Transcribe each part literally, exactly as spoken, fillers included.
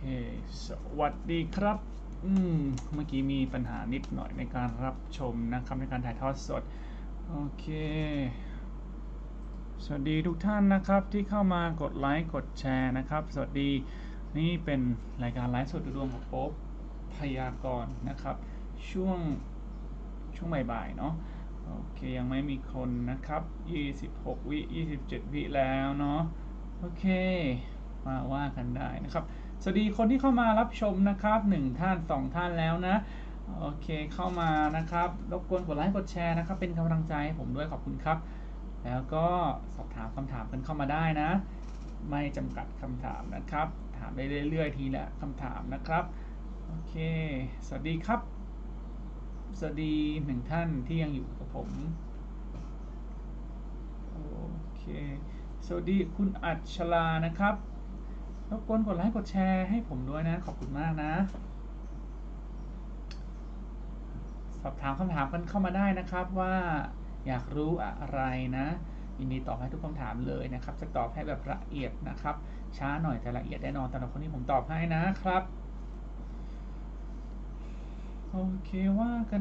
สวัสดีครับอืมเมื่อกี้มีปัญหานิดหน่อยในการรับชมนะครับในการถ่ายทอดสดโอเคสวัสดีทุกท่านนะครับที่เข้ามากดไลค์กดแชร์นะครับสวัสดีนี่เป็นรายการไลฟ์สดดูดวงของโป๊ปพยากรณ์นะครับช่วงช่วงบ่ายๆเนาะโอเคยังไม่มีคนนะครับยี่สิบหกวิยี่สิบเจ็ดวิแล้วเนาะโอเคมาว่ากันได้นะครับสวัสดีคนที่เข้ามารับชมนะครับหนึ่งท่านสองท่านแล้วนะโอเคเข้ามานะครับรบกวนกดไลค์กดแชร์นะครับเป็นกำลังใจให้ผมด้วยขอบคุณครับแล้วก็สอบถามคำถามกันเข้ามาได้นะไม่จำกัดคำถามนะครับถามได้เรื่อยๆทีละคำถามนะครับโอเคสวัสดีครับสวัสดีหนึ่งท่านที่ยังอยู่กับผมโอเคสวัสดีคุณอัจฉรานะครับรบกวนกดไลค์กดแชร์ให้ผมด้วยนะขอบคุณมากนะสอบถามคำถามกันเข้ามาได้นะครับว่าอยากรู้อะไรนะยินดีตอบให้ทุกคำถามเลยนะครับจะตอบให้แบบละเอียดนะครับช้าหน่อยแต่ละเอียดแน่นอนแต่ละคนที่ผมตอบให้นะครับโอเคว่ากัน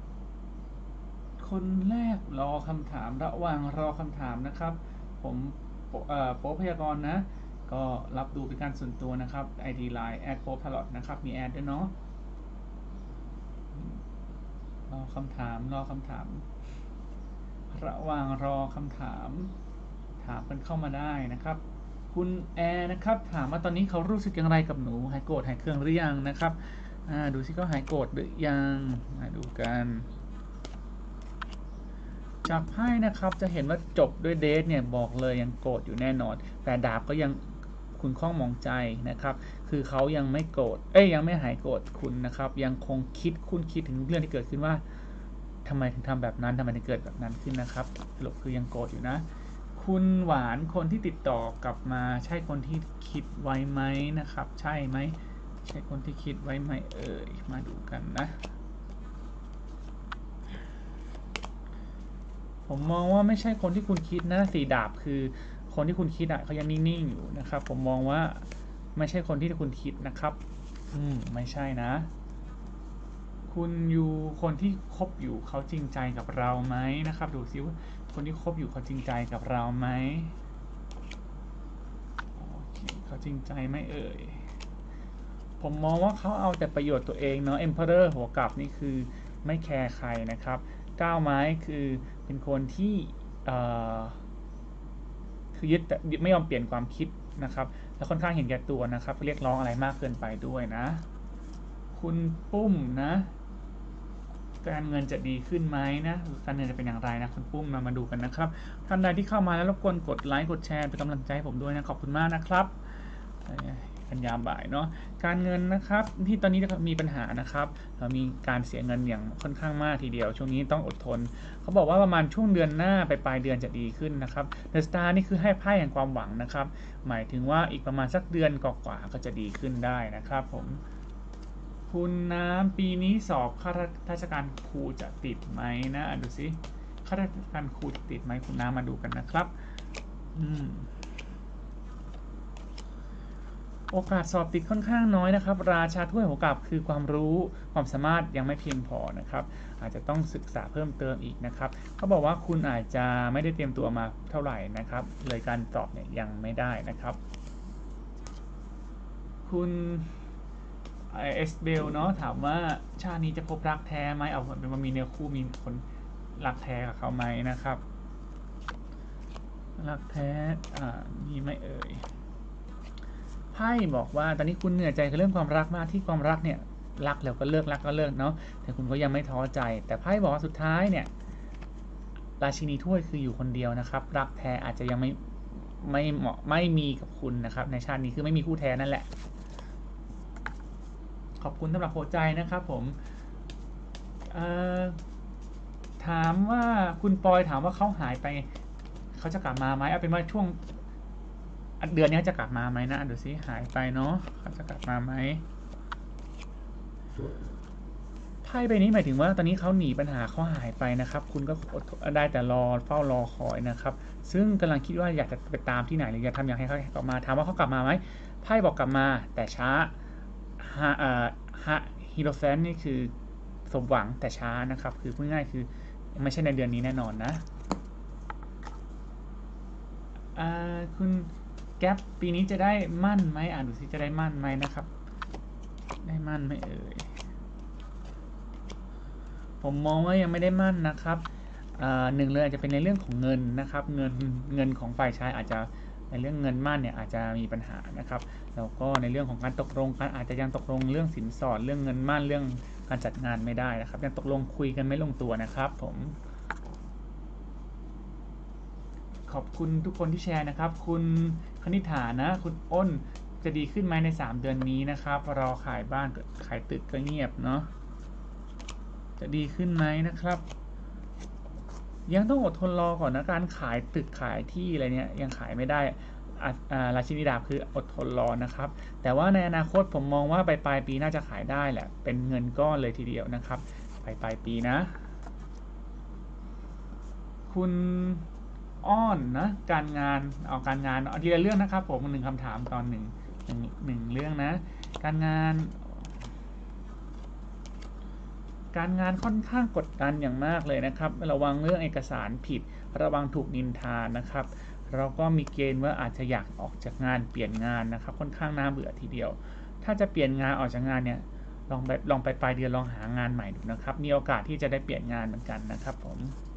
คนแรกรอคำถามระหว่างรอคำถามนะครับผมโป๊ปพยากรณ์นะก็รับดูเป็นการส่วนตัวนะครับ ไอ ดี ไลน์ แอด โป๊ป พลอต นะครับมีแอดด้วยเนาะรอคำถามรอคำถามระหว่างรอคำถามถามกันเข้ามาได้นะครับคุณแอร์นะครับถามว่าตอนนี้เขารู้สึกอย่างไรกับหนูหายโกรธหายเคืองหรือยังนะครับดูสิเขาหายโกรธหรือยังมาดูกันจากไพ่นะครับจะเห็นว่าจบด้วยเดทเนี่ยบอกเลยยังโกรธอยู่แน่นอนแต่ดาบก็ยังคุณข้องมองใจนะครับคือเขายังไม่โกรธเอ้ยยังไม่หายโกรธคุณนะครับยังคงคิดคุณคิดถึงเรื่องที่เกิดขึ้นว่าทำไมถึงทำแบบนั้นทำไมถึงเกิดแบบนั้นขึ้นนะครับสรุปคือยังโกรธอยู่นะคุณหวานคนที่ติดต่อกลับมาใช่คนที่คิดไว้ไหมนะครับใช่ไหมใช่คนที่คิดไว้ไหมเอ่ยมาดูกันนะผมมองว่าไม่ใช่คนที่คุณคิดนะสีดาบคือคนที่คุณคิดอ่ะเขายังนิ่งๆอยู่นะครับผมมองว่าไม่ใช่คนที่คุณคิดนะครับอืมไม่ใช่นะคุณอยู่คนที่คบอยู่เขาจริงใจกับเราไหมนะครับดูซิว่าคนที่คบอยู่เขาจริงใจกับเราไหมโอเคเขาจริงใจไหมเอ่ยผมมองว่าเขาเอาแต่ประโยชน์ตัวเองเนาะ Emperor หัวกลับนี่คือไม่แคร์ใครนะครับก้าวไม้คือเป็นคนที่คือยึดแต่ไม่ยอมเปลี่ยนความคิดนะครับแล้วค่อนข้างเห็นแก่ตัวนะครับเรียกร้องอะไรมากเกินไปด้วยนะคุณปุ้มนะการเงินจะดีขึ้นไหมนะการเงินจะเป็นอย่างไรนะคุณปุ้มมามาดูกันนะครับท่านใดที่เข้ามาแล้วรบกวนกดไลค์กดแชร์เป็นกำลังใจให้ผมด้วยนะขอบคุณมากนะครับกันยามบ่ายเนาะการเงินนะครับที่ตอนนี้มีปัญหานะครับเรามีการเสียเงินอย่างค่อนข้างมากทีเดียวช่วงนี้ต้องอดทนเขาบอกว่าประมาณช่วงเดือนหน้าไปปลายเดือนจะดีขึ้นนะครับเดอะสตาร์นี่คือให้ไพ่แห่งความหวังนะครับหมายถึงว่าอีกประมาณสักเดือนกว่าๆก็จะดีขึ้นได้นะครับผมคุณน้ำปีนี้สอบข้าราชการครูจะติดไหมนะดูสิข้าราชการครูติดไหมคุณน้ำมาดูกันนะครับอืมโอกาสสอบติดค่อนข้างน้อยนะครับราชาถ้วยหัวกลับคือความรู้ความสามารถยังไม่เพียงพอนะครับอาจจะต้องศึกษาเพิ่มเติมอีกนะครับเขาบอกว่าคุณอาจจะไม่ได้เตรียมตัวมาเท่าไหร่นะครับเลยการตอบเนี่ยยังไม่ได้นะครับคุณเอสเบลเนาะถามว่าชาตินี้จะพบรักแท้ไหมเอาเป็นว่ามีเนื้อคู่มีคนรักแท้กับเขาไหมนะครับรักแท้อ่ามีไหมเอ่ยไพ่บอกว่าตอนนี้คุณเหนื่อยใจกับเรื่องความรักมากที่ความรักเนี่ยรักแล้วก็เลิกรักก็เลิกเนาะแต่คุณก็ยังไม่ท้อใจแต่ไพ่บอกว่าสุดท้ายเนี่ยราชินีถ้วยคืออยู่คนเดียวนะครับรักแท้อาจจะยังไม่ไม่เหมาะไม่มีกับคุณนะครับในชาตินี้คือไม่มีคู่แท้นั่นแหละขอบคุณสำหรับหัวใจนะครับผมถามว่าคุณปอยถามว่าเขาหายไปเขาจะกลับมาไหมเอาเป็นว่าช่วงเดือนนี้จะกลับมาไหมนะดูซิหายไปเนาะเขาจะกลับมาไหมไพ่ใบนี้หมายถึงว่าตอนนี้เขาหนีปัญหาเขาหายไปนะครับคุณก็ได้แต่รอเฝ้ารอคอยนะครับซึ่งกำลังคิดว่าอยากจะไปตามที่ไหนหรืออยากทำอย่างให้เขากลับมาถามว่าเขากลับมาไหมไพ่บอกกลับมาแต่ช้าฮะเอ่อฮะฮีโรแฟนนี่คือสมหวังแต่ช้านะครับคือพูดง่ายคือไม่ใช่ในเดือนนี้แน่นอนนะอ่าคุณแก๊ปปีนี้จะได้มั่นไหมอ่านดูสิจะได้มั่นไหมนะครับได้มั่นไหมเอ่ยผมมองว่ายังไม่ได้มั่นนะครับหนึ่งเลยอาจจะเป็นในเรื่องของเงินนะครับเงินเงินของฝ่ายชายอาจจะในเรื่องเงินมั่นเนี่ยอาจจะมีปัญหานะครับแล้วก็ในเรื่องของการตกลงกันอาจจะยังตกลงเรื่องสินสอดเรื่องเงินมั่นเรื่องการจัดงานไม่ได้นะครับยังตกลงคุยกันไม่ลงตัวนะครับผมขอบคุณทุกคนที่แชร์นะครับคุณคณิ ฐานะคุณอ้นจะดีขึ้นไหมในสามเดือนนี้นะครับรอขายบ้านขายตึกก็เงียบเนาะจะดีขึ้นไหมนะครับยังต้องอดทนรอก่อนนะการขายตึกขายที่อะไรเนี่ยยังขายไม่ได้ราชินีดาบคืออดทนรอนะครับแต่ว่าในอนาคตผมมองว่าปลายปลายปีน่าจะขายได้แหละเป็นเงินก้อนเลยทีเดียวนะครับปลายปลายปีนะคุณอ้อนนะการงานเอาการงานเอาทีละเรื่องนะครับผมหนึ่งคำถามตอนหนึ่งหนึ่งหนึ่งเรื่องนะการงานการงานค่อนข้างกดดันอย่างมากเลยนะครับระวังเรื่องเอกสารผิดระวังถูกนินทานะครับเราก็มีเกณฑ์ว่าอาจจะอยากออกจากงานเปลี่ยนงานนะครับค่อนข้างน่าเบื่อทีเดียวถ้าจะเปลี่ยนงานออกจากงานเนี่ยลองไปลองไปปลายเดือนลองหางานใหม่ดูนะครับมีโอกาสที่จะได้เปลี่ยนงานเหมือนกันนะครับผม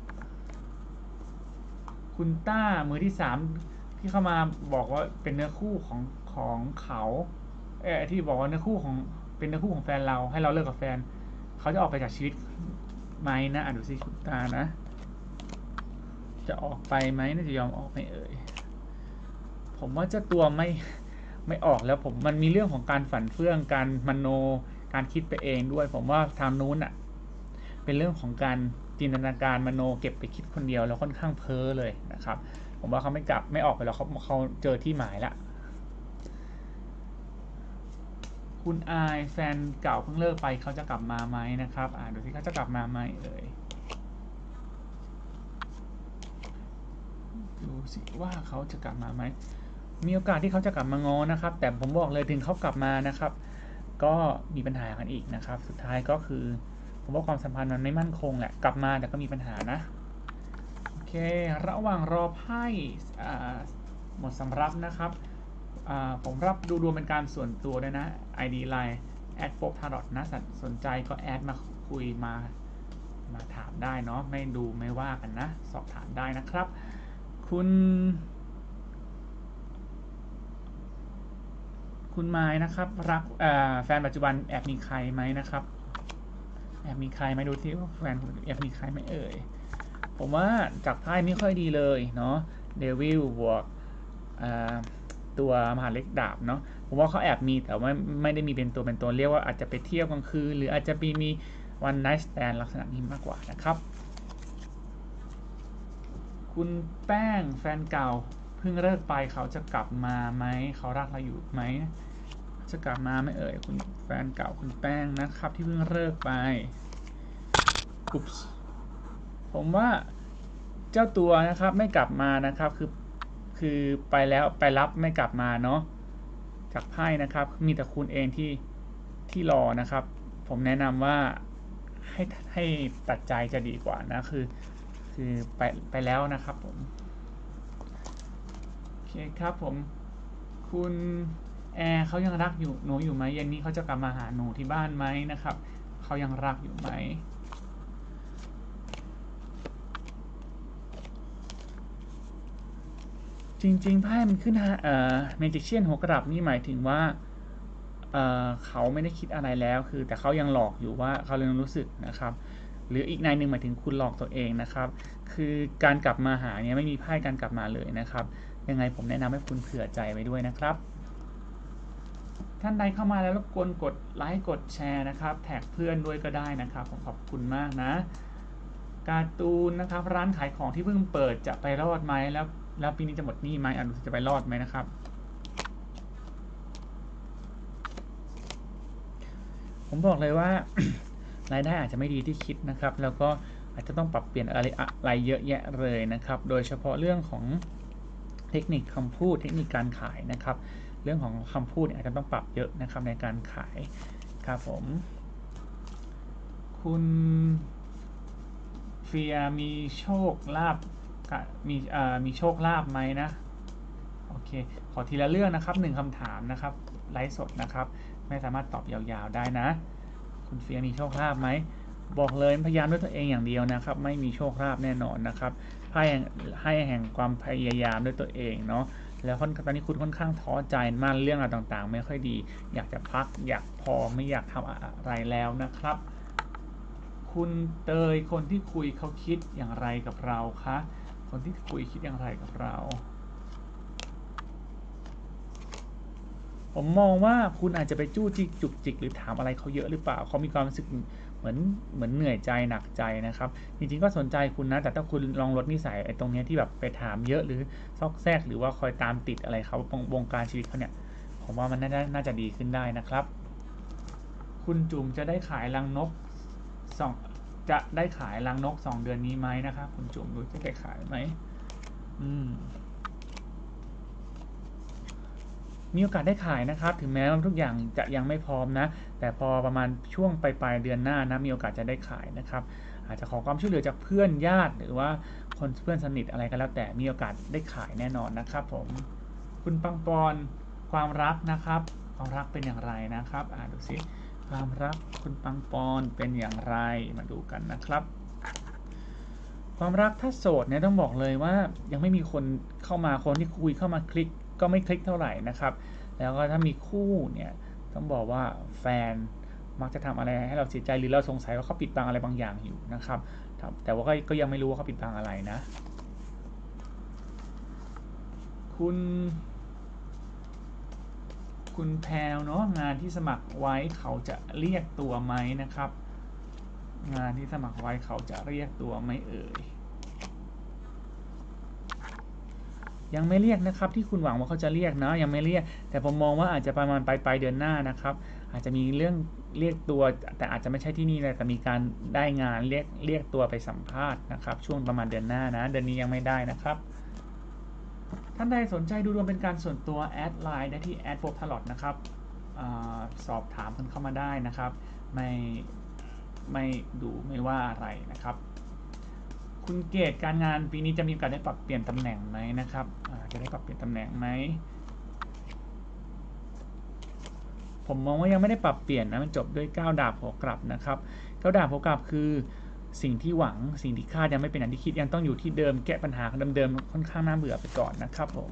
คุณต้ามือที่สามที่เข้ามาบอกว่าเป็นเนื้อคู่ของของเขาเออที่บอกว่าเนื้อคู่ของเป็นเนื้อคู่ของแฟนเราให้เราเลิกกับแฟนเขาจะออกไปจากชีวิตไหมนะอ่านดูสิคุณตานะจะออกไปไหมน่าจะยอมออกไหมเอ่ยผมว่าเจ้าตัวไม่ไม่ออกแล้วผมมันมีเรื่องของการฝันเฟื่องการมโนการคิดไปเองด้วยผมว่าทางนู้นอ่ะเป็นเรื่องของการจินตนาการมโนเก็บไปคิดคนเดียวแล้วค่อนข้างเพ้อเลยนะครับผมว่าเขาไม่กลับไม่ออกไปแล้วเขาเขาเจอที่หมายละคุณอายแฟนเก่าเพิ่งเลิกไปเขาจะกลับมาไหมนะครับอ่าดูสิเขาจะกลับมาไหมเอ่ยดูสิว่าเขาจะกลับมาไหมมีโอกาสที่เขาจะกลับมางอนะครับแต่ผมบอกเลยถึงเขากลับมานะครับก็มีปัญหากันอีกนะครับสุดท้ายก็คือผมว่าความสัมพันธ์มันไม่มั่นคงแหละกลับมาแต่ก็มีปัญหานะโอเคระหว่างรอไพ่หมดสำรับนะครับผมรับดูดวงเป็นการส่วนตัวด้วยนะ ไอ ดี ไลน์ แอด โป๊ป ทาโรต นะสนใจก็แอดมาคุยมามาถามได้เนาะไม่ดูไม่ว่ากันนะสอบถามได้นะครับคุณคุณไม้นะครับรักแฟนปัจจุบันแอบมีใครไหมนะครับแอบมีใครไหมดูที่ว่าแฟนแอบมีใครไหมเอ่ยผมว่าจากไพ่ไม่ค่อยดีเลยเนาะเดวิลบวกตัวมหาเล็กดาบเนาะผมว่าเขาแอบมีแต่ว่าไม่ได้มีเป็นตัวเป็นตัวเรียกว่าอาจจะไปเที่ยวกลางคืนหรืออาจจะมีมีวันไนท์สแตนลักษณะนี้มากกว่านะครับคุณแป้งแฟนเก่าเพิ่งเลิกไปเขาจะกลับมาไหมเขารักเราอยู่ไหมจะกลับมาไหมเอ่ยคุณแฟนเก่าคุณแป้งนะครับที่เพิ่งเลิกไปอุ๊บผมว่าเจ้าตัวนะครับไม่กลับมานะครับคือคือไปแล้วไปรับไม่กลับมาเนาะจากไพ่นะครับมีแต่คุณเองที่ที่รอนะครับผมแนะนำว่าให้ให้ตัดใจจะดีกว่านะคือคือไปไปแล้วนะครับผมโอเคครับผมคุณแอร์เขายังรักอยู่หนูอยู่ไหมเย็นนี้เขาจะกลับมาหาหนูที่บ้านไหมนะครับเขายังรักอยู่ไหมจริงๆไพ่มันขึ้นฮะเอ่อเมจิเชียนหัวกระดับนี่หมายถึงว่าเอ่อเขาไม่ได้คิดอะไรแล้วคือแต่เขายังหลอกอยู่ว่าเขายังรู้สึกนะครับหรืออีกนายหนึ่งหมายถึงคุณหลอกตัวเองนะครับคือการกลับมาหาเนี่ยไม่มีไพ่การกลับมาเลยนะครับยังไงผมแนะนำให้คุณเผื่อใจไว้ด้วยนะครับท่านใดเข้ามาแล้วรบกวนกดไลค์กดแชร์นะครับแท็กเพื่อนด้วยก็ได้นะครับผมขอบคุณมากนะการ์ตูนนะครับร้านขายของที่เพิ่งเปิดจะไปรอดไหมแล้วแล้วปีนี้จะหมดหนี้ไหมอ่ะดูจะไปรอดไหมนะครับผมบอกเลยว่า รายได้อาจจะไม่ดีที่คิดนะครับแล้วก็อาจจะต้องปรับเปลี่ยนอะไรอะไรเยอะแยะเลยนะครับโดยเฉพาะเรื่องของเทคนิคคำพูดเทคนิคการขายนะครับเรื่องของคำพูดอาจจะต้องปรับเยอะนะครับในการขายครับผมคุณเฟียมีโชคลาภมีมีโชคลาภไหมนะโอเคขอทีละเรื่องนะครับหนึ่งคำถามนะครับไลฟ์สดนะครับไม่สามารถตอบยาวๆได้นะคุณเฟียมีโชคลาภไหมบอกเลยพยายามด้วยตัวเองอย่างเดียวนะครับไม่มีโชคลาภแน่นอนนะครับให้ให้แห่งความพยายามด้วยตัวเองเนาะแล้วตอนนี้คุณค่อนข้างท้อใจมากเรื่องอะไรต่างๆไม่ค่อยดีอยากจะพักอยากพอไม่อยากทำอะไรแล้วนะครับคุณเตยคนที่คุยเขาคิดอย่างไรกับเราคะคนที่คุยคิดอย่างไรกับเราผมมองว่าคุณอาจจะไปจู้จิกจุกจิกหรือถามอะไรเขาเยอะหรือเปล่าเขามีความรู้สึกเหมือนเหมือนเหนื่อยใจหนักใจนะครับจริงๆก็สนใจคุณนะแต่ถ้าคุณลองลดนิสัยไอ้ตรงนี้ที่แบบไปถามเยอะหรือซอกแซกหรือว่าคอยตามติดอะไรเขาวงการชีวิตเขาเนี่ยผมว่ามันน่าน่าจะดีขึ้นได้นะครับคุณจุ๋มจะได้ขายรังนกสองจะได้ขายรังนกสองเดือนนี้ไหมนะครับคุณจุ๋มดูจะได้ขายไหมอืมมีโอกาสได้ขายนะครับถึงแม้ว่าทุกอย่างจะยังไม่พร้อมนะแต่พอประมาณช่วงปลายเดือนหน้านะมีโอกาสจะได้ขายนะครับอาจจะขอความช่วยเหลือจากเพื่อนญาติหรือว่าคนเพื่อนสนิทอะไรก็แล้วแต่มีโอกาสได้ขายแน่นอนนะครับผมคุณปังปอนความรักนะครับความรักเป็นอย่างไรนะครับอ่าดูสิความรักคุณปังปอนเป็นอย่างไรมาดูกันนะครับความรักถ้าโสดเนี่ยต้องบอกเลยว่ายังไม่มีคนเข้ามาคนที่คุยเข้ามาคลิกก็ไม่คลิกเท่าไหร่นะครับแล้วก็ถ้ามีคู่เนี่ยต้องบอกว่าแฟนมักจะทำอะไรให้เราเสียใจหรือเราสงสัยว่าเขาปิดบังอะไรบางอย่างอยู่นะครับแต่ว่าก็ยังไม่รู้ว่าเขาปิดบังอะไรนะคุณคุณแพลวเนาะงานที่สมัครไว้เขาจะเรียกตัวไหมนะครับงานที่สมัครไว้เขาจะเรียกตัวไหมเอ่ยยังไม่เรียกนะครับที่คุณหวังว่าเขาจะเรียกนะยังไม่เรียกแต่ผมมองว่าอาจจะประมาณปลายปลายเดือนหน้านะครับอาจจะมีเรื่องเรียกตัวแต่อาจจะไม่ใช่ที่นี่เลยแต่มีการได้งานเรียกเรียกตัวไปสัมภาษณ์นะครับช่วงประมาณเดือนหน้านะเดือนนี้ยังไม่ได้นะครับท่านใดสนใจดูดวงเป็นการส่วนตัวแอดไลน์ได้ที่แอดโฟร์พาร์ลอตนะครับอสอบถามกันเข้ามาได้นะครับไม่ไม่ดูไม่ว่าอะไรนะครับคุณเกตการงานปีนี้จะมีโอกาสได้ปรับเปลี่ยนตำแหน่งไหมนะครับจะได้ปรับเปลี่ยนตำแหน่งไหมผมมองว่ายังไม่ได้ปรับเปลี่ยนนะมันจบด้วยเก้าดาบหัวกลับนะครับเก้าดาบหัวกลับคือสิ่งที่หวังสิ่งที่คาดยังไม่เป็นอย่างที่คิดยังต้องอยู่ที่เดิมแก้ปัญหาเดิมๆค่อนข้างน่าเบื่อไปก่อนนะครับผม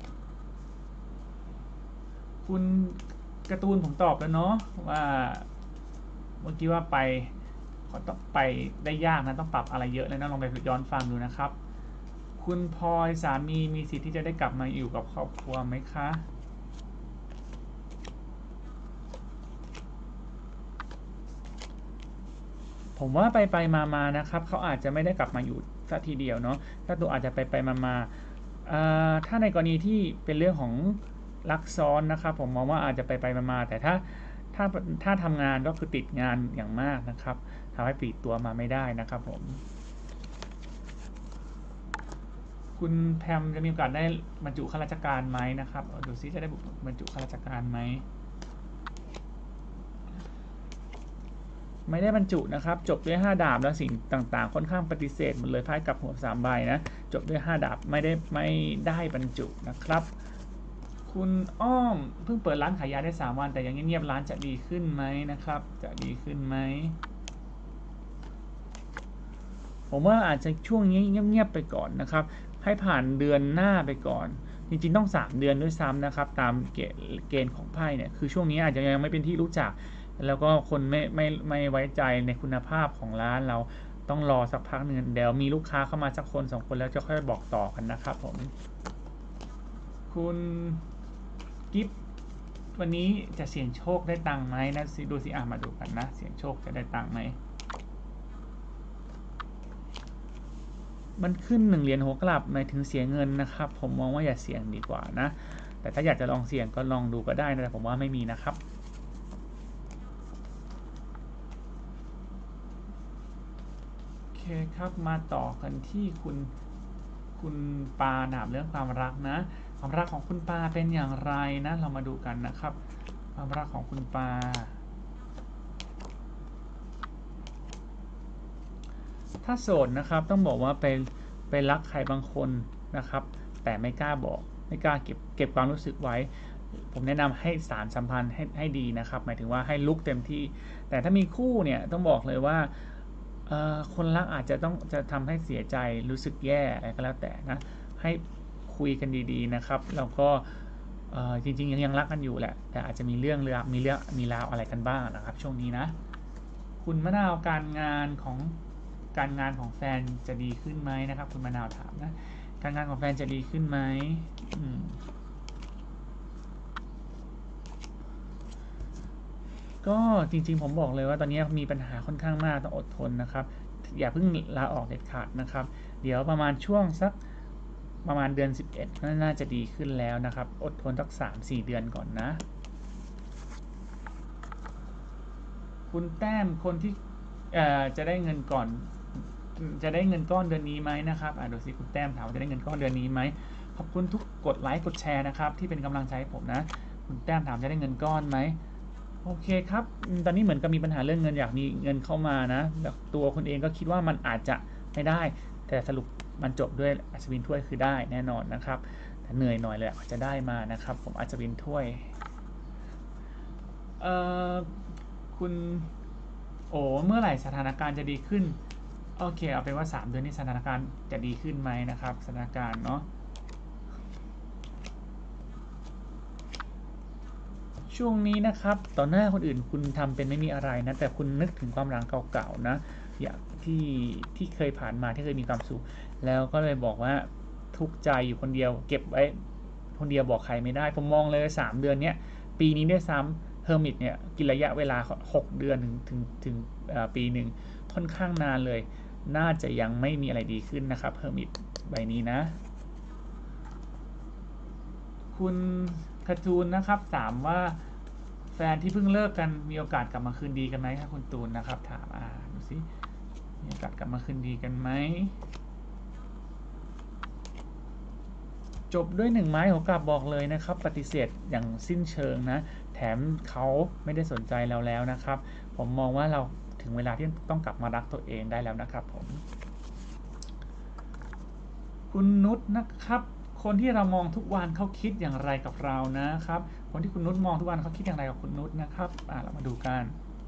คุณการ์ตูนผมตอบแล้วเนาะว่าเมื่อกี้ว่าไปต้องไปได้ยากนะต้องปรับอะไรเยอะเลยนะลองไปย้อนฟังดูนะครับคุณพลอยสามีมีสิทธิ์ที่จะได้กลับมาอยู่กับครอบครัวไหมคะผมว่าไปไปมามานะครับเขาอาจจะไม่ได้กลับมาอยู่สักทีเดียวเนาะถ้าตัวอาจจะไปไปมามาถ้าในกรณีที่เป็นเรื่องของรักซ้อนนะครับผมมองว่าอาจจะไปไปมามาแต่ถ้าถ้าถ้าทำงานก็คือติดงานอย่างมากนะครับทำให้ปลีกตัวมาไม่ได้นะครับผมคุณแพมจะมีโอกาสได้บรรจุข้าราชการไหมนะครับดูซิจะได้บรรจุข้าราชการไหมไม่ได้บรรจุนะครับจบด้วยห้าดาบแล้วสิ่งต่างๆค่อนข้างปฏิเสธหมดเลยไพ่กับหัวสามใบนะจบด้วยห้าดาบไม่ได้ไม่ได้บรรจุนะครับคุณอ้อมเพิ่งเปิดร้านขายยาได้สามวันแต่ยังเงียบๆร้านจะดีขึ้นไหมนะครับจะดีขึ้นไหมผมว่าอาจจะช่วงนี้เงียบๆไปก่อนนะครับให้ผ่านเดือนหน้าไปก่อนจริงๆต้องสามเดือนด้วยซ้ำนะครับตามเกณฑ์ของไพ่เนี่ยคือช่วงนี้อาจจะยังไม่เป็นที่รู้จักแล้วก็คนไม่ไม่ไม่ไว้ใจในคุณภาพของร้านเราต้องรอสักพักหนึ่งเดี๋ยวมีลูกค้าเข้ามาสักคนสองคนแล้วจะค่อยบอกต่อกันนะครับผมคุณกิฟวันนี้จะเสี่ยงโชคได้ตังค์ไหมนะดูสิอ่ะมาดูกันนะเสี่ยงโชคจะได้ตังค์ไหมมันขึ้นหนึ่งเหรียญหัวกลับหมายถึงเสียเงินนะครับผมมองว่าอย่าเสี่ยงดีกว่านะแต่ถ้าอยากจะลองเสี่ยงก็ลองดูก็ได้นะแต่ผมว่าไม่มีนะครับโอเคครับมาต่อกันที่คุณคุณปาหนามเรื่องความรักนะความรักของคุณปาเป็นอย่างไรนะเรามาดูกันนะครับความรักของคุณปาถ้าโสดนะครับต้องบอกว่าไปไปรักใครบางคนนะครับแต่ไม่กล้าบอกไม่กล้าเก็บเก็บความรู้สึกไว้ผมแนะนำให้สารสัมพันธ์ให้ให้ดีนะครับหมายถึงว่าให้ลุกเต็มที่แต่ถ้ามีคู่เนี่ยต้องบอกเลยว่าคนรักอาจจะต้องจะทำให้เสียใจรู้สึกแย่อะไรก็แล้วแต่นะให้คุยกันดีๆนะครับแล้วก็จริงๆยังยังรักกันอยู่แหละแต่อาจจะมีเรื่องเรื่องมีเรื่องมีราวอะไรกันบ้างนะครับช่วงนี้นะคุณมะนาวการงานของการงานของแฟนจะดีขึ้นไหมนะครับคุณมะนาวถามนะการงานของแฟนจะดีขึ้นไหมก็จริงๆผมบอกเลยว่าตอนนี้มีปัญหาค่อนข้างมากต้องอดทนนะครับอย่าเพิ่งลาออกเด็ดขาดนะครับเดี๋ยวประมาณช่วงสักประมาณเดือนสิบเอ็ดน่าจะดีขึ้นแล้วนะครับอดทนสัก สามถึงสี่ เดือนก่อนนะคุณแต้มคนที่จะได้เงินก่อนจะได้เงินก้อนเดือนนี้ไหมนะครับอ่ะดูสิคุณแต้มถามว่าจะได้เงินก้อนเดือนนี้ไหมขอบคุณทุกกดไลค์กดแชร์นะครับที่เป็นกำลังใจให้ผมนะคุณแต้มถามจะได้เงินก้อนไหมโอเคครับตอนนี้เหมือนกับมีปัญหาเรื่องเงินอยากมีเงินเข้ามานะตัวคุณเองก็คิดว่ามันอาจจะไม่ได้แต่สรุปมันจบด้วยอัศวินถ้วยคือได้แน่นอนนะครับแต่เหนื่อยหน่อยเลยอาจจะได้มานะครับผมอัศวินถ้วยเอ่อคุณโอ้เมื่อไหร่สถานการณ์จะดีขึ้นโอเคเอาเป็นว่าสามเดือนนี้สถานการณ์จะดีขึ้นไหมนะครับสถานการณ์เนาะช่วงนี้นะครับต่อหน้าคนอื่นคุณทำเป็นไม่มีอะไรนะแต่คุณนึกถึงความหลังเก่าๆนะอย่างที่ที่เคยผ่านมาที่เคยมีความสุขแล้วก็เลยบอกว่าทุกข์ใจอยู่คนเดียวเก็บไว้คนเดียวบอกใครไม่ได้ผมมองเลยสามเดือนเนี้ยปีนี้ด้วยซ้ำเฮอร์มิตเนี่ยกินระยะเวลาหกเดือนถึงถึงถึงปีหนึ่งค่อนข้างนานเลยน่าจะยังไม่มีอะไรดีขึ้นนะครับเฮอร์มิตใบนี้นะคุณคาทูนนะครับถามว่าแฟนที่เพิ่งเลิกกันมีโอกาสกลับมาคืนดีกันไหมครับคุณตูนนะครับถามอ่าดูสิมีโอกาสกลับมาคืนดีกันไหมจบด้วยหนึ่งไม้หัวกลับบอกเลยนะครับปฏิเสธอย่างสิ้นเชิงนะแถมเขาไม่ได้สนใจเราแล้วนะครับผมมองว่าเราถึงเวลาที่ต้องกลับมารักตัวเองได้แล้วนะครับผมคุณนุชนะครับคนที่เรามองทุกวันเขาคิดอย่างไรกับเรานะครับคนที่คุณนุชมองทุกวันเขาคิดอย่างไรกับคุณนุชนะครับอ่าเรามาดูกัน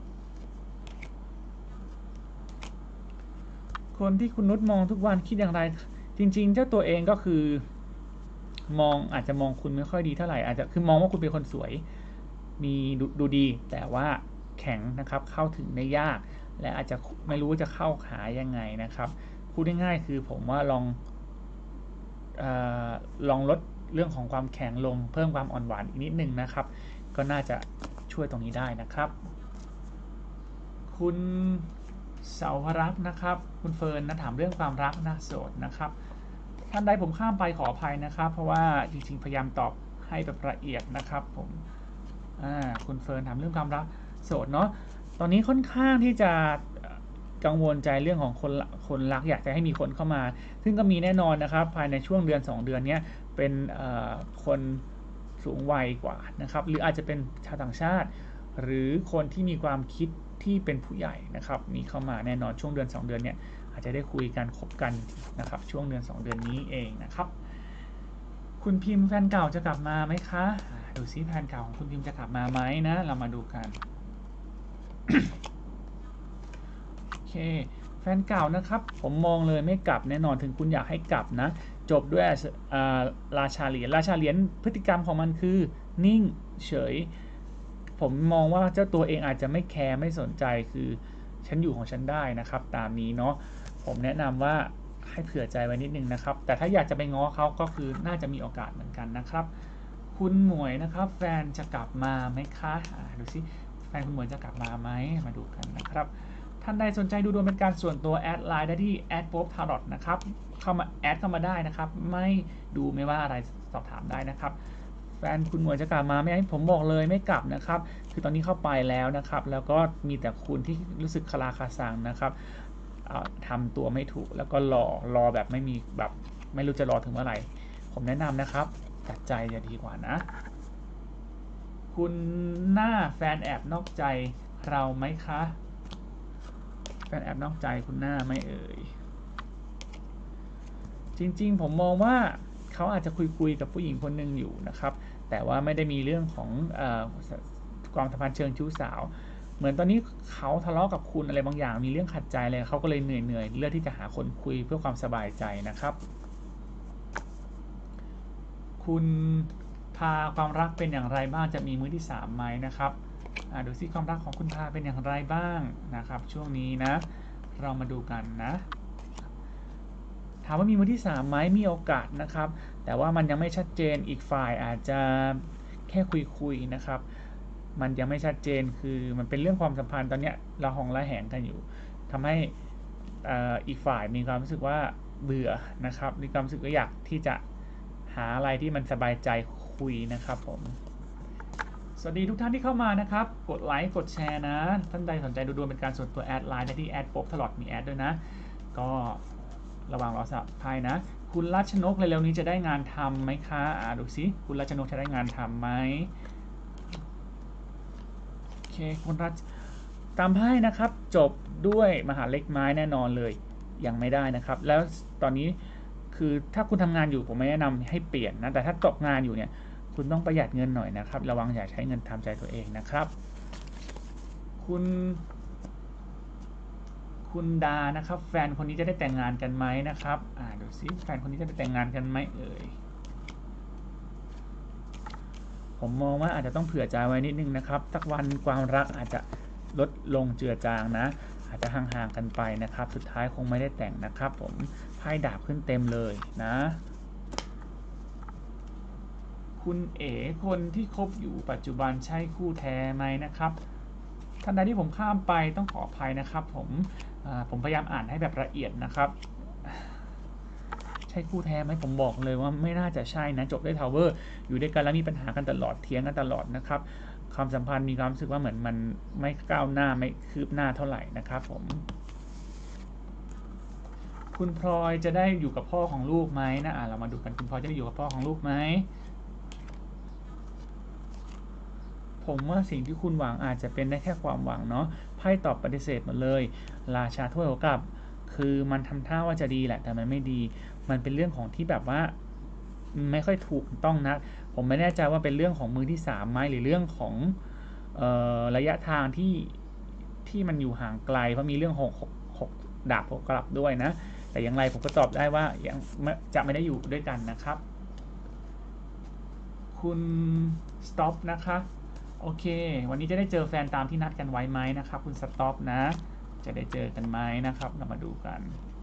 คนที่คุณนุชมองทุกวันคิดอย่างไรจริงๆเจ้าตัวเองก็คือมองอาจจะมองคุณไม่ค่อยดีเท่าไหร่อาจจะคือมองว่าคุณเป็นคนสวยมีด ดูดีแต่ว่าแข็งนะครับเข้าถึงได้ยากและอาจจะไม่รู้จะเข้าหายังไงนะครับพูดง่ายๆคือผมว่าลองเอ่อลองลดเรื่องของความแข็งลงเพิ่มความอ่อนหวานอีกนิดนึงนะครับก็น่าจะช่วยตรงนี้ได้นะครับคุณเสาวรักษ์นะครับคุณเฟิร์นนะถามเรื่องความรักนะโสดนะครับท่านใดผมข้ามไปขออภัยนะครับเพราะว่าจริงๆพยายามตอบให้แบบละเอียดนะครับผมอ่าคุณเฟิร์นถามเรื่องความรักโสดเนาะตอนนี้ค่อนข้างที่จะกังวลใจเรื่องของคนคนรักอยากจะให้มีคนเข้ามาซึ่งก็มีแน่นอนนะครับภายในช่วงเดือนสองเดือนนี้เป็นคนสูงวัยกว่านะครับหรืออาจจะเป็นชาวต่างชาติหรือคนที่มีความคิดที่เป็นผู้ใหญ่นะครับมีเข้ามาแน่นอนช่วงเดือนสองเดือนเนี้ยอาจจะได้คุยกันคบกันนะครับช่วงเดือนสองเดือนนี้เองนะครับคุณพิมพ์แฟนเก่าจะกลับมาไหมคะดูซิแฟนเก่าของคุณพิมพ์จะกลับมาไหมนะเรามาดูกัน โอเคแฟนเก่านะครับผมมองเลยไม่กลับแน่นอนถึงคุณอยากให้กลับนะจบด้วยราชาเหรียญราชาเหรียญพฤติกรรมของมันคือนิ่งเฉยผมมองว่าเจ้าตัวเองอาจจะไม่แคร์ไม่สนใจคือฉันอยู่ของฉันได้นะครับตามนี้เนาะผมแนะนำว่าให้เผื่อใจไว้นิดนึงนะครับแต่ถ้าอยากจะไปง้อเขาก็คือน่าจะมีโอกาสเหมือนกันนะครับคุณหมวยนะครับแฟนจะกลับมาไหมคะดูสิแฟนคุณหมวยจะกลับมาไหมมาดูกันนะครับท่านใดสนใจดูดวงเป็นการส่วนตัวแอดไลน์ได้ที่แอดโป๊ปทาร์ตนะครับเข้ามาแอดเข้ามาได้นะครับไม่ดูไม่ว่าอะไรสอบถามได้นะครับแฟนคุณหมวยจะกลับมาไหมผมบอกเลยไม่กลับนะครับคือตอนนี้เข้าไปแล้วนะครับแล้วก็มีแต่คุณที่รู้สึกคลาคาซังนะครับทำตัวไม่ถูกแล้วก็รอรอแบบไม่มีแบบไม่รู้จะรอถึงเมื่อไหร่ผมแนะนำนะครับตัดใจจะดีกว่านะคุณหน้าแฟนแอบนอกใจเราไหมคะแฟนแอบนอกใจคุณหน้าไม่เอ่ยจริงๆผมมองว่าเขาอาจจะคุยๆกับผู้หญิงคนหนึ่งอยู่นะครับแต่ว่าไม่ได้มีเรื่องของเอ่อความสัมพันธ์เชิงชู้สาวเหมือนตอนนี้เขาทะเลาะกับคุณอะไรบางอย่างมีเรื่องขัดใจเลยเขาก็เลยเหนื่อยๆเลือกที่จะหาคนคุยเพื่อความสบายใจนะครับคุณพาความรักเป็นอย่างไรบ้างจะมีมือที่สามไหมนะครับดูซิความรักของคุณพาเป็นอย่างไรบ้างนะครับช่วงนี้นะเรามาดูกันนะถามว่ามีมือที่สามไหมมีโอกาสนะครับแต่ว่ามันยังไม่ชัดเจนอีกฝ่ายอาจจะแค่คุยๆนะครับมันยังไม่ชัดเจนคือมันเป็นเรื่องความสัมพันธ์ตอนนี้เราหองระแหงกันอยู่ทำให้อีกฝ่ายมีความรู้สึกว่าเบื่อนะครับมีความรู้สึกว่าอยากที่จะหาอะไรที่มันสบายใจคุยนะครับผมสวัสดีทุกท่านที่เข้ามานะครับกดไลค์กดแชร์นะท่านใดสนใจดูดวงเป็นการส่วนตัวแอดไลน์ได้ที่แอดป๊บตลอดมีแอดด้วยนะก็ระวังรอสับไพ่นะคุณรัชนกเร็วๆนี้จะได้งานทำไหมคะอ่าดูสิคุณรัชนกจะได้งานทำไหมโอเคคุณรัชตามไพ่นะครับจบด้วยมหาเล็กไม้แน่นอนเลยยังไม่ได้นะครับแล้วตอนนี้คือถ้าคุณทำงานอยู่ผมไม่แนะนำให้เปลี่ยนนะแต่ถ้าตกงานอยู่เนี่ยคุณต้องประหยัดเงินหน่อยนะครับระวังอย่าใช้เงินทำใจตัวเองนะครับคุณคุณดานะครับแฟนคนนี้จะได้แต่งงานกันไหมนะครับอ่าดูซิแฟนคนนี้จะได้แต่งงานกันไหมเอ่ยผมมองว่าอาจจะต้องเผื่อใจไว้นิดนึงนะครับสักวันความรักอาจจะลดลงเจือจางนะอาจจะห่างๆกันไปนะครับสุดท้ายคงไม่ได้แต่งนะครับผมไพ่ดาบขึ้นเต็มเลยนะคุณเอ๋คนที่คบอยู่ปัจจุบันใช่คู่แท้ไหมนะครับท่านใดที่ผมข้ามไปต้องขออภัยนะครับผมผมพยายามอ่านให้แบบละเอียดนะครับใช่คู่แท้ไหมผมบอกเลยว่าไม่น่าจะใช่นะจบด้วยทาวเวอร์อยู่ด้วยกันแล้วมีปัญหากันตลอดเถียงกันตลอดนะครับความสัมพันธ์มีความรู้สึกว่าเหมือนมันไม่ก้าวหน้าไม่คืบหน้าเท่าไหร่นะครับผมคุณพลอยจะได้อยู่กับพ่อของลูกไหมนะอ่ะเรามาดูกันคุณพลอยจะได้อยู่กับพ่อของลูกไหมผมว่าสิ่งที่คุณหวังอาจจะเป็นได้แค่ความหวังเนาะไพ่ตอบปฏิเสธหมดเลยราชาถ้วยหัวกลับคือมันทำท่าว่าจะดีแหละแต่มันไม่ดีมันเป็นเรื่องของที่แบบว่าไม่ค่อยถูกต้องนะผมไม่แน่ใจว่าเป็นเรื่องของมือที่สามไหมหรือเรื่องของเอ่อระยะทางที่ที่มันอยู่ห่างไกลเพราะมีเรื่องหกหกดาบหัวกลับด้วยนะแต่อย่างไรผมก็ตอบได้ว่ายังจะไม่ได้อยู่ด้วยกันนะครับคุณ stop นะคะโอเควันนี้จะได้เจอแฟนตามที่นัดกันไว้ไหมนะครับคุณสต็อปนะจะได้เจอกันไหมนะครับเรามาดูกัน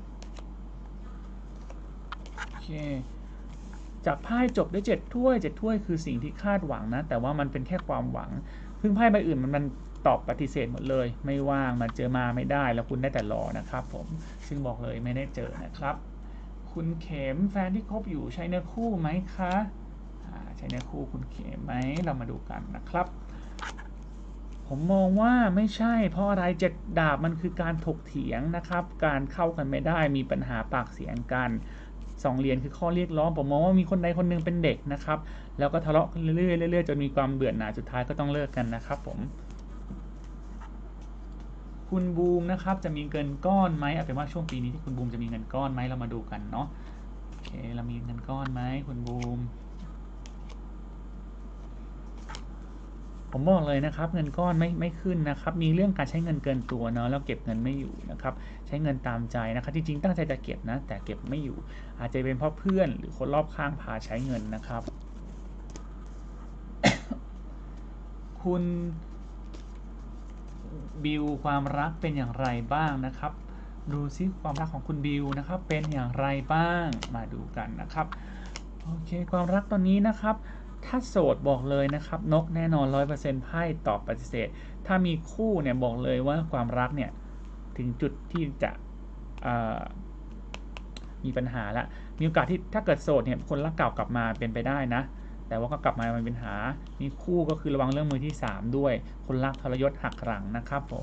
โอเคจากไพ่จบด้วยเจ็ดถ้วยเจ็ดถ้วยคือสิ่งที่คาดหวังนะแต่ว่ามันเป็นแค่ความหวังซึ่งไพ่ใบอื่นมันมันตอบปฏิเสธหมดเลยไม่ว่างมาเจอมาไม่ได้แล้วคุณได้แต่รอนะครับผมซึ่งบอกเลยไม่ได้เจอนะครับคุณเข็มแฟนที่คบอยู่ใช้เนื้อคู่ไหมคะใช้เนื้อคู่คุณเข็มไหมเรามาดูกันนะครับผมมองว่าไม่ใช่เพราะอะไรเจ็ดดาบมันคือการถกเถียงนะครับการเข้ากันไม่ได้มีปัญหาปากเสียงกันสองเหรียญคือข้อเรียกร้องผมมองว่ามีคนใดคนหนึ่งเป็นเด็กนะครับแล้วก็ทะเลาะกันเรื่อยๆเรื่อยๆจนมีความเบื่อหน่ายสุดท้ายก็ต้องเลิกกันนะครับผมคุณบูมนะครับจะมีเงินก้อนไหมเอาเป็นว่าช่วงปีนี้ที่คุณบูมจะมีเงินก้อนไหมเรามาดูกันเนาะโอเคเรามีเงินก้อนไหมคุณบูมผมบอกเลยนะครับเงินก้อนไม่ไม่ขึ้นนะครับมีเรื่องการใช้เงินเกินตัวเนาะแล้วเก็บเงินไม่อยู่นะครับใช้เงินตามใจนะครับจริงๆตั้งใจจะเก็บนะแต่เก็บไม่อยู่อาจจะเป็นเพราะเพื่อนหรือคนรอบข้างพาใช้เงินนะครับ คุณบิวความรักเป็นอย่างไรบ้างนะครับดูซิความรักของคุณบิวนะครับเป็นอย่างไรบ้างมาดูกันนะครับโอเคความรักตอนนี้นะครับถ้าโสดบอกเลยนะครับนกแน่นอน ร้อยเปอร์เซ็นต์ ไพ่ตอบปฏิเสธถ้ามีคู่เนี่ยบอกเลยว่าความรักเนี่ยถึงจุดที่จะมีปัญหาละมีโอกาสที่ถ้าเกิดโสดเนี่ยคนรักเก่ากลับมาเป็นไปได้นะแต่ว่าก็กลับมาเป็นปัญหามีคู่ก็คือระวังเรื่องมือที่สามด้วยคนรักทรยศหักหลังนะครับผม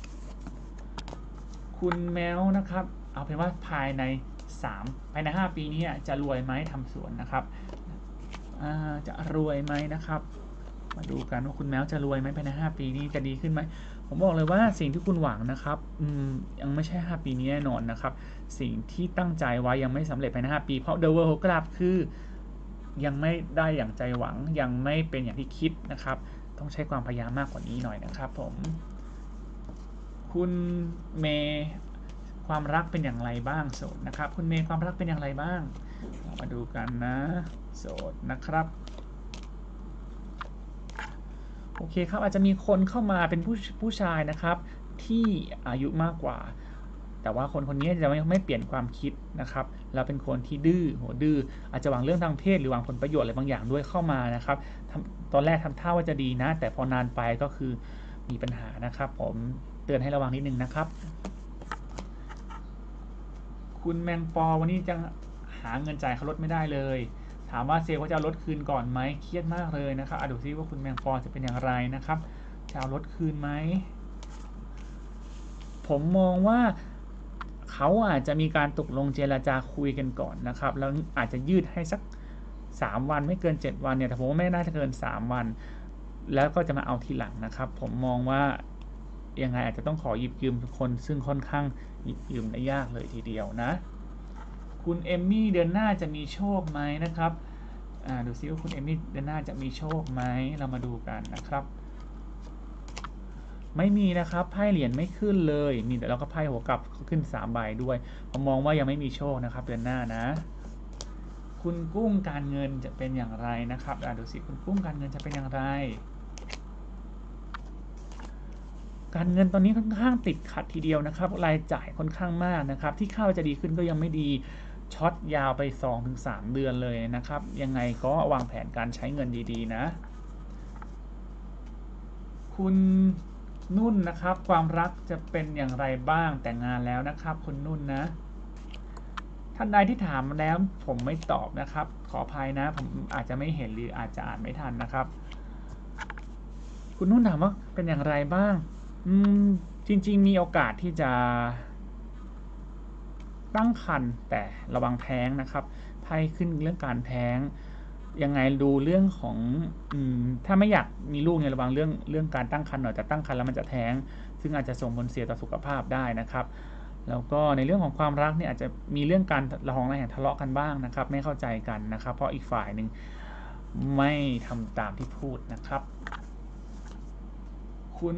คุณแมวนะครับเอาเป็นว่าภายในสามภายในห้าปีนี้จะรวยไหมทำสวนนะครับจะรวยไหมนะครับมาดูกันว่าคุณแมวจะรวยไหมภายในห้าปีนี้จะดีขึ้นไหมผมบอกเลยว่าสิ่งที่คุณหวังนะครับยังไม่ใช่ห้าปีนี้แน่นอนนะครับสิ่งที่ตั้งใจไว้ยังไม่สำเร็จภายในห้าปีเพราะ The World กราฟคือยังไม่ได้อย่างใจหวังยังไม่เป็นอย่างที่คิดนะครับต้องใช้ความพยายามมากกว่านี้หน่อยนะครับผมคุณเมย์ความรักเป็นอย่างไรบ้างโสดนะครับคุณเมย์ความรักเป็นอย่างไรบ้างเรามาดูกันนะโสดนะครับโอเคครับอาจจะมีคนเข้ามาเป็นผู้ผู้ชายนะครับที่อายุมากกว่าแต่ว่าคนคนนี้จะไม่ไม่เปลี่ยนความคิดนะครับเราเป็นคนที่ดื้อโหดื้ออาจจะหวังเรื่องทางเพศหรือหวังผลประโยชน์อะไรบางอย่างด้วยเข้ามานะครับตอนแรกทำท่าว่าจะดีนะแต่พอนานไปก็คือมีปัญหานะครับผมเตือนให้ระวังนิดนึงนะครับคุณแมงปอวันนี้จะหาเงินจ่ายค่ารถไม่ได้เลยถามว่าเซลล์ว่าจะเอารถคืนก่อนไหมเครียดมากเลยนะครับดูซิว่าคุณแมงปอจะเป็นอย่างไรนะครับจะเอารถคืนไหมผมมองว่าเขาอาจจะมีการตกลงเจรจาคุยกันก่อนนะครับแล้วอาจจะยืดให้สักสามวันไม่เกินเจ็ดวันเนี่ยแต่ผมว่าไม่น่าจะเกินสามวันแล้วก็จะมาเอาทีหลังนะครับผมมองว่ายังไงอาจจะต้องขอหยิบยืมคนซึ่งค่อนข้างหยิบยืมได้ยากเลยทีเดียวนะคุณเอมมี่เดือนหน้าจะมีโชคไหมนะครับดูซิว่าคุณเอมมี่เดือนหน้าจะมีโชคไหมเรามาดูกันนะครับไม่มีนะครับไพ่เหรียญไม่ขึ้นเลยมีแต่เราก็ไพ่หัวกลับขึ้นสามใบด้วยผมมองว่ายังไม่มีโชคนะครับเดือนหน้านะคุณกุ้งการเงินจะเป็นอย่างไรนะครับดูสิคุณกุ้งการเงินจะเป็นอย่างไรการเงินตอนนี้ค่อนข้างติดขัดทีเดียวนะครับรายจ่ายค่อนข้างมากนะครับที่เข้าจะดีขึ้นก็ยังไม่ดีช็อตยาวไป สองถึงสาม เดือนเลยนะครับยังไงก็วางแผนการใช้เงินดีๆนะคุณนุ่นนะครับความรักจะเป็นอย่างไรบ้างแต่งงานแล้วนะครับคุณนุ่นนะท่านใดที่ถามแล้วผมไม่ตอบนะครับขออภัยนะผมอาจจะไม่เห็นหรืออาจจะอ่านไม่ทันนะครับคุณนุ่นถามว่าเป็นอย่างไรบ้างอืมจริงๆมีโอกาสที่จะตั้งครรภ์แต่ระวังแท้งนะครับไพ่ขึ้นเรื่องการแท้งยังไงดูเรื่องของอืมถ้าไม่อยากมีลูกเนี่ยระวังเรื่องเรื่องการตั้งครรภ์หน่อยแต่ตั้งครรภ์แล้วมันจะแท้งซึ่งอาจจะส่งผลเสียต่อสุขภาพได้นะครับแล้วก็ในเรื่องของความรักเนี่ยอาจจะมีเรื่องการระหองระแหงทะเลาะกันบ้างนะครับไม่เข้าใจกันนะครับเพราะอีกฝ่ายหนึ่งไม่ทำตามที่พูดนะครับคุณ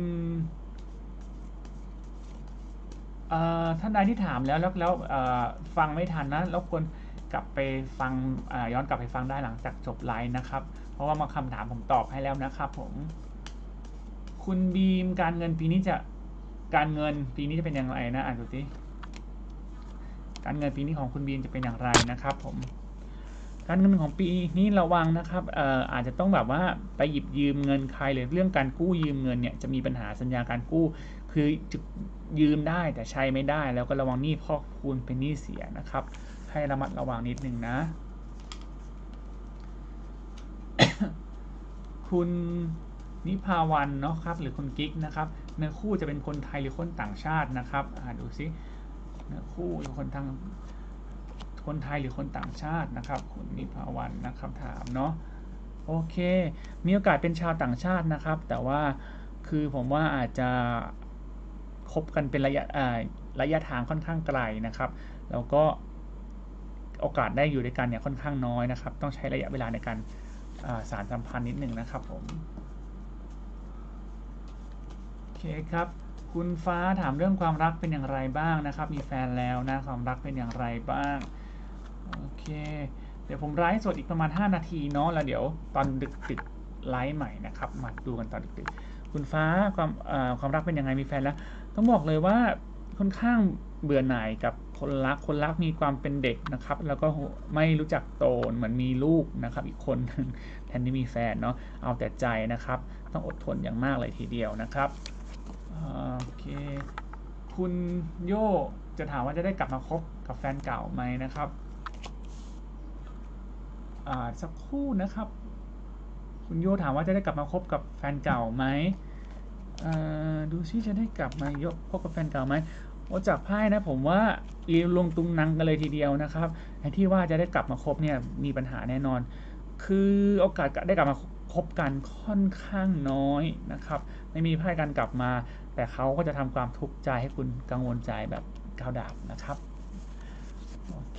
ท่านใดที่ถามแล้วแล้วแล้วฟังไม่ทันนะแล้วควรกลับไปฟังย้อนกลับไปฟังได้หลังจากจบไลฟ์นะครับเพราะว่ามาคำถามผมตอบให้แล้วนะครับผมคุณบีมการเงินปีนี้จะการเงินปีนี้จะเป็นอย่างไรนะอ่านดูสิการเงินปีนี้ของคุณบีมจะเป็นอย่างไรนะครับผมการเงินของปีนี้ระวังนะครับเอ่ออาจจะต้องแบบว่าไปหยิบยืมเงินใครหรือเรื่องการกู้ยืมเงินเนี่ยจะมีปัญหาสัญญาการกู้คือยืมได้แต่ใช้ไม่ได้แล้วก็ระวังหนี้พอกพูนเป็นหนี้เสียนะครับให้ระมัดระวังนิดนึงนะ คุณนิพาวันเนาะครับหรือคุณกิ๊กนะครับเนื้อคู่จะเป็นคนไทยหรือคนต่างชาตินะครับอ่าดูซิเนื้อคู่หรือคนทางคนไทยหรือคนต่างชาตินะครับคุณนิพาวันนะครับถามเนาะโอเคมีโอกาสเป็นชาวต่างชาตินะครับแต่ว่าคือผมว่าอาจจะคบกันเป็นระยะระยะทางค่อนข้างไกลนะครับแล้วก็โอกาสได้อยู่ด้วยกันเนี่ยค่อนข้างน้อยนะครับต้องใช้ระยะเวลาในการสารสัมพันธ์นิดหนึ่งนะครับผมโอเคครับคุณฟ้าถามเรื่องความรักเป็นอย่างไรบ้างนะครับมีแฟนแล้วนะความรักเป็นอย่างไรบ้างโอเคเดี๋ยวผมไลฟ์สดอีกประมาณห้านาทีเนาะแล้วเดี๋ยวตอนดึกๆไลฟ์ใหม่นะครับมาดูกันตอนดึกๆคุณฟ้าความความรักเป็นยังไงมีแฟนแล้วต้องบอกเลยว่าค่อนข้างเบื่อหน่ายกับคนรักคนรักมีความเป็นเด็กนะครับแล้วก็ไม่รู้จักโตเหมือนมีลูกนะครับอีกคนแทนที่มีแฟนเนาะเอาแต่ใจนะครับต้องอดทนอย่างมากเลยทีเดียวนะครับโอเคคุณโย่จะถามว่าจะได้กลับมาคบกับแฟนเก่าไหมนะครับสักครู่นะครับคุณโย่ถามว่าจะได้กลับมาคบกับแฟนเก่าไหมดูซิจะได้กลับมายกพบกับแฟนเก่าไหมว่าจากไพ่นะผมว่าอีลงตุงนังกันเลยทีเดียวนะครับไอ้ที่ว่าจะได้กลับมาคบเนี่ยมีปัญหาแน่นอนคือโอกาสได้กลับมาคบกันค่อนข้างน้อยนะครับไม่มีไพ่การกลับมาแต่เขาก็จะทำความทุกข์ใจให้คุณกังวลใจแบบก้าวดาบนะครับโอเค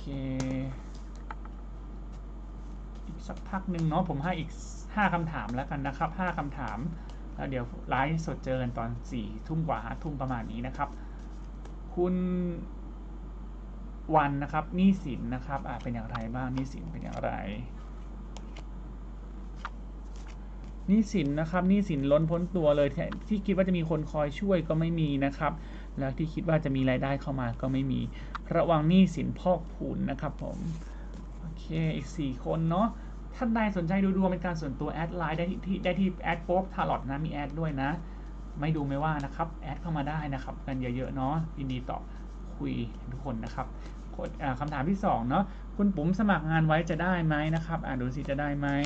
อีกสักพักหนึ่งเนาะผมให้อีกห้าคำถามแล้วกันนะครับห้าคำถามแล้วเดี๋ยวไลฟ์สดเจอกันตอนสี่ทุ่มกว่าห้าทุ่มประมาณนี้นะครับคุณวันนะครับหนี้สินนะครับอ่าเป็นอย่างไรบ้างหนี้สินเป็นอย่างไรหนี้สินนะครับหนี้สินล้นพ้นตัวเลยที่คิดว่าจะมีคนคอยช่วยก็ไม่มีนะครับแล้วที่คิดว่าจะมีรายได้เข้ามาก็ไม่มีระวังหนี้สินพอกพูนนะครับผมโอเคอีกสี่คนเนาะท่านใดสนใจดูดวงเป็นการส่วนตัวแอดไลน์ได้ที่ได้ที่แอดโป๊ปทาร์ลอตนะมีแอดด้วยนะไม่ดูไม่ว่านะครับแอดเข้ามาได้นะครับกันเยอะๆเนาะยินดีตอบคุยทุกคนนะครับคำถามที่สองเนาะคุณปุ๋มสมัครงานไว้จะได้ไหมนะครับอ่าดูสิจะได้ไหม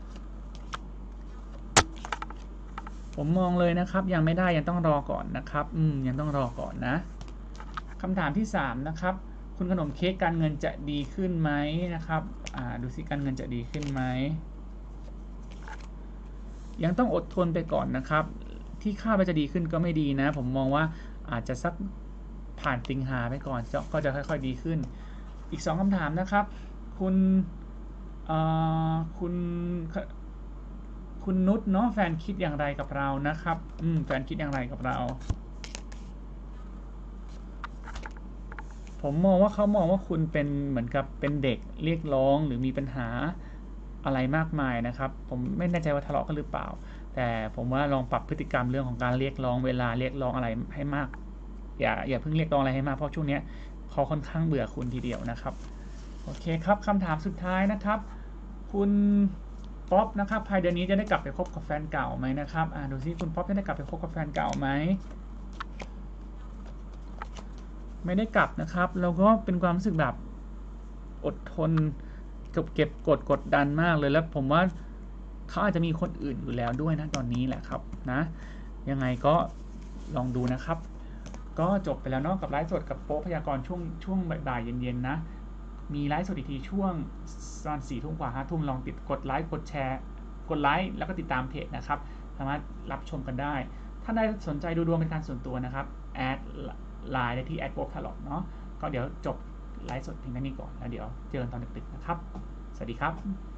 ผมมองเลยนะครับยังไม่ได้ยังต้องรอก่อนนะครับอืมยังต้องรอก่อนนะคำถามที่สามนะครับคุณขนมเค้กการเงินจะดีขึ้นไหมนะครับอ่าดูสิการเงินจะดีขึ้นไหมยังต้องอดทนไปก่อนนะครับที่คาดว่าจะดีขึ้นก็ไม่ดีนะผมมองว่าอาจจะสักผ่านสิงหาไปก่อนก็จะค่อยๆดีขึ้นอีกสองคำถามนะครับคุณคุณคุณนุชเนาะแฟนคิดอย่างไรกับเรานะครับอืมแฟนคิดอย่างไรกับเราผมมองว่าเขามองว่าคุณเป็นเหมือนกับเป็นเด็กเรียกร้องหรือมีปัญหาอะไรมากมายนะครับผมไม่แน่ใจว่าทะเลาะกันหรือเปล่าแต่ผมว่าลองปรับพฤติกรรมเรื่องของการเรียกร้องเวลาเรียกร้องอะไรให้มากอย่าอย่าเพิ่งเรียกร้องอะไรให้มากเพราะช่วงนี้เขาค่อนข้างเบื่อคุณทีเดียวนะครับโอเคครับคำถามสุดท้ายนะครับคุณป๊อปนะครับภายเดือนนี้จะได้กลับไปคบกับแฟนเก่าไหมนะครับอ่าดูซิคุณป๊อปจะได้กลับไปคบกับแฟนเก่าไหมไม่ได้กลับนะครับแล้วก็เป็นความรู้สึกแบบอดทนเก็บเก็บกดกดดันมากเลยแล้วผมว่าเขาอาจจะมีคนอื่นอยู่แล้วด้วยนะตอนนี้แหละครับนะยังไงก็ลองดูนะครับก็จบไปแล้วเนาะกับไลฟ์สดกับโป๊ปพยากรณ์ช่วงช่วงบ่ายๆเย็นๆนะมีไลฟ์สดอีกทีช่วงตอนสี่ทุ่มกว่าห้าทุ่มลองติดกดไลค์กดแชร์กดไลค์แล้วก็ติดตามเพจนะครับสามารถรับชมกันได้ถ้าได้สนใจดูดวงเป็นการส่วนตัวนะครับแอดไลน์ได้ที่แอดโป๊ปทาร์ลอตเนาะก็เดี๋ยวจบไลฟ์สดเพียงเท่านี้ก่อนแล้วเดี๋ยวเจอกันตอนดึกๆนะครับสวัสดีครับ